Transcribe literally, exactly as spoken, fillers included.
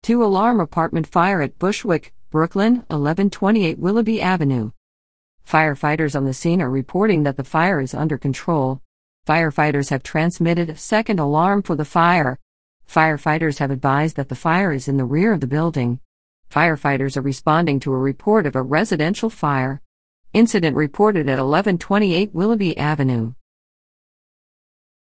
Two-alarm apartment fire at Bushwick, Brooklyn, eleven twenty-eight Willoughby Avenue. Firefighters on the scene are reporting that the fire is under control. Firefighters have transmitted a second alarm for the fire. Firefighters have advised that the fire is in the rear of the building. Firefighters are responding to a report of a residential fire. Incident reported at eleven twenty-eight Willoughby Avenue.